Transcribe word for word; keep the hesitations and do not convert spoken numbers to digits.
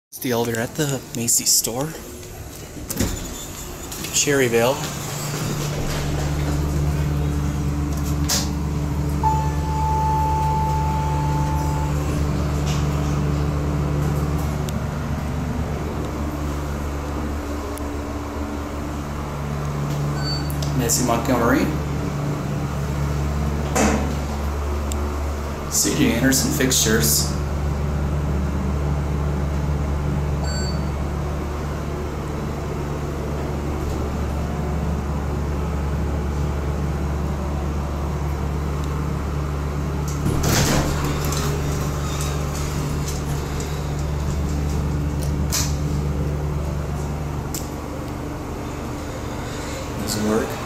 It's the elevator at the Macy store. CherryVale. Macy, Montgomery. C J Anderson fixtures. Doesn't work.